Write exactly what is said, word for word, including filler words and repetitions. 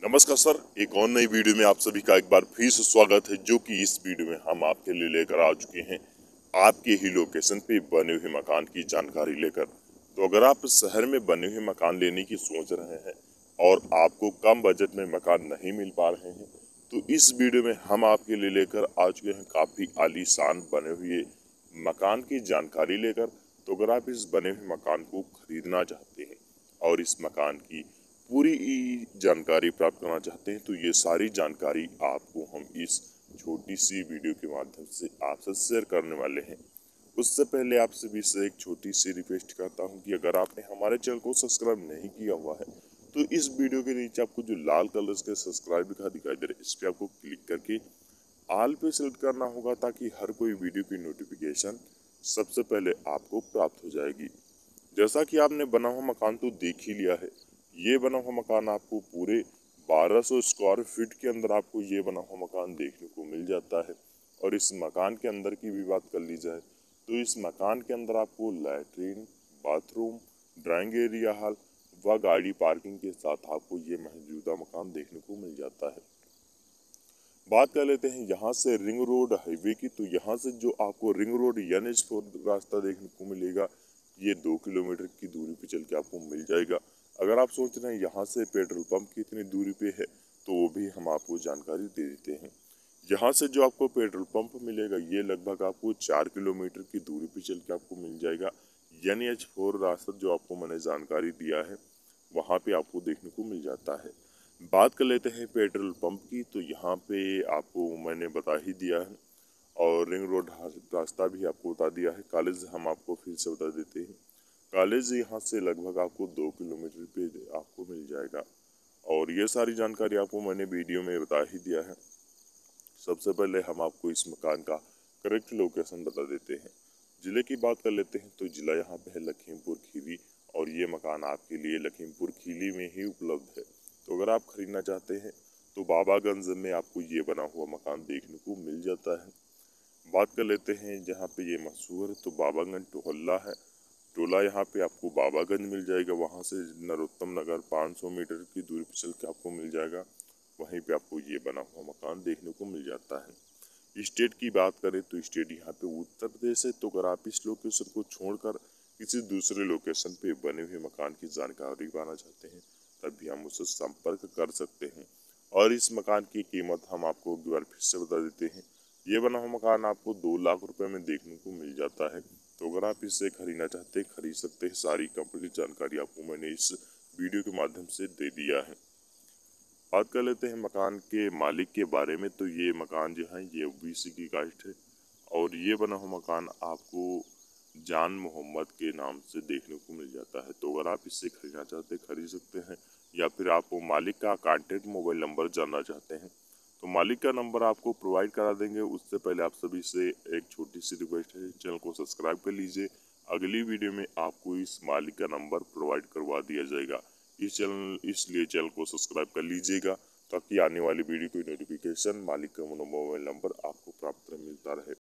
नमस्कार सर, एक और नई वीडियो में आप सभी का एक बार फिर से स्वागत है। जो कि इस वीडियो में हम आपके लिए लेकर आ चुके हैं आपके ही लोकेशन पे बने हुए मकान की जानकारी लेकर। तो अगर आप शहर में बने हुए मकान लेने की सोच रहे हैं और आपको कम बजट में मकान नहीं मिल पा रहे हैं, तो इस वीडियो में हम आपके लिए लेकर आ चुके हैं काफ़ी आलीशान बने हुए मकान की जानकारी लेकर। तो अगर आप इस बने हुए मकान को खरीदना चाहते हैं और इस मकान की पूरी जानकारी प्राप्त करना चाहते हैं, तो ये सारी जानकारी आपको हम इस छोटी सी वीडियो के माध्यम से आपसे शेयर करने वाले हैं। उससे पहले आपसे भी से एक छोटी सी रिक्वेस्ट करता हूं कि अगर आपने हमारे चैनल को सब्सक्राइब नहीं किया हुआ है, तो इस वीडियो के नीचे आपको जो लाल कलर के सब्सक्राइब लिखा दिखाई दे रहा है, इस पर आपको क्लिक करके ऑल पे सेलेक्ट करना होगा, ताकि हर कोई वीडियो की नोटिफिकेशन सबसे पहले आपको प्राप्त हो जाएगी। जैसा कि आपने बना हुआ मकान तो देख ही लिया है। ये बना हुआ मकान आपको पूरे बारह सौ स्क्वायर फीट के अंदर आपको ये बना हुआ मकान देखने को मिल जाता है। और इस मकान के अंदर की भी बात कर ली जाए, तो इस मकान के अंदर आपको latrine, bathroom, drawing area hall व गाड़ी पार्किंग के साथ आपको ये मौजूदा मकान देखने को मिल जाता है। बात कर लेते हैं यहाँ से रिंग रोड हाईवे की। तो यहाँ से जो आपको ring road N H four रास्ता देखने को मिलेगा, ये दो किलोमीटर की दूरी पे चल के आपको मिल जाएगा। अगर आप सोच रहे हैं यहाँ से पेट्रोल पंप कितनी दूरी पे है, तो वो भी हम आपको जानकारी दे देते हैं। यहाँ से जो आपको पेट्रोल पंप मिलेगा, ये लगभग आपको चार किलोमीटर की दूरी पे चल के आपको मिल जाएगा। एन एच फोर रास्ता जो आपको मैंने जानकारी दिया है, वहाँ पे आपको देखने को मिल जाता है। बात कर लेते हैं पेट्रोल पंप की। तो यहाँ पे आपको मैंने बता ही दिया है, और रिंग रोड रास्ता भी आपको बता दिया है। कॉलेज हम आपको फिर से बता देते हैं। कॉलेज यहाँ से लगभग आपको दो किलोमीटर पे आपको मिल जाएगा। और ये सारी जानकारी आपको मैंने वीडियो में बता ही दिया है। सबसे पहले हम आपको इस मकान का करेक्ट लोकेशन बता देते हैं। ज़िले की बात कर लेते हैं, तो ज़िला यहाँ पे है लखीमपुर खीरी, और ये मकान आपके लिए लखीमपुर खीरी में ही उपलब्ध है। तो अगर आप खरीदना चाहते हैं, तो बाबागंज में आपको ये बना हुआ मकान देखने को मिल जाता है। बात कर लेते हैं जहाँ पे ये मशहूर है, तो बाबागंज टोहल्ला है। टोला यहाँ पे आपको बाबागंज मिल जाएगा। वहाँ से नरोत्तम नगर पाँच सौ मीटर की दूरी पर चल के आपको मिल जाएगा। वहीं पे आपको ये बना हुआ मकान देखने को मिल जाता है। स्टेट की बात करें, तो स्टेट यहाँ पे उत्तर प्रदेश है। तो अगर आप इस लोकेशन को छोड़कर किसी दूसरे लोकेशन पे बने हुए मकान की जानकारी पाना चाहते हैं, तब भी हम उससे संपर्क कर सकते हैं। और इस मकान की कीमत हम आपको एक बार फिर से बता देते हैं। ये बना हुआ मकान आपको दो लाख रुपए में देखने को मिल जाता है। तो अगर आप इसे खरीदना चाहते हैं, खरीद सकते हैं। सारी कंप्लीट जानकारी आपको मैंने इस वीडियो के माध्यम से दे दिया है। बात कर लेते हैं मकान के मालिक के बारे में। तो ये मकान जो है, ये ओबीसी की कास्ट है, और ये बना हुआ मकान आपको जान मोहम्मद के नाम से देखने को मिल जाता है। तो अगर आप इससे खरीदना चाहते हैं, खरीद सकते हैं। या फिर आप मालिक का कॉन्टेक्ट मोबाइल नंबर जानना चाहते हैं, तो मालिक का नंबर आपको प्रोवाइड करा देंगे। उससे पहले आप सभी से एक छोटी सी रिक्वेस्ट है, चैनल को सब्सक्राइब कर लीजिए। अगली वीडियो में आपको इस मालिक का नंबर प्रोवाइड करवा दिया जाएगा। इस चैनल इसलिए चैनल को सब्सक्राइब कर लीजिएगा, ताकि आने वाली वीडियो की नोटिफिकेशन मालिक का मोबाइल नंबर आपको प्राप्त मिलता रहे।